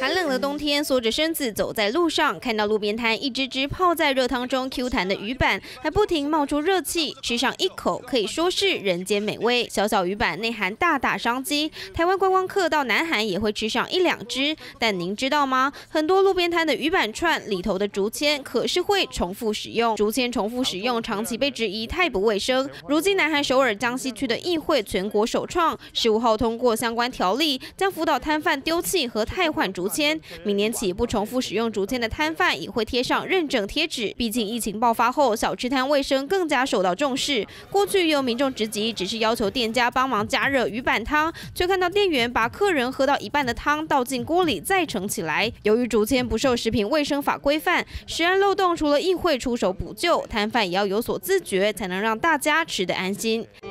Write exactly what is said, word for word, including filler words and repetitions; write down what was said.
寒冷的冬天，缩着身子走在路上，看到路边摊一只只泡在热汤中 Q 弹的鱼板，还不停冒出热气，吃上一口可以说是人间美味。小小鱼板内含大大商机，台湾观光客到南韩也会吃上一两只。但您知道吗？很多路边摊的鱼板串里头的竹签可是会重复使用，竹签重复使用长期被质疑太不卫生。如今南韩首尔江西区的议会全国首创，十五号通过相关条例，将辅导摊贩丢弃和汰换竹签。明年起，不重复使用竹签的摊贩也会贴上认证贴纸。毕竟疫情爆发后，小吃摊卫生更加受到重视。过去有民众直击，只是要求店家帮忙加热鱼板汤，却看到店员把客人喝到一半的汤倒进锅里再盛起来。由于竹签不受食品卫生法规范，食安漏洞除了议会出手补救，摊贩也要有所自觉，才能让大家吃得安心。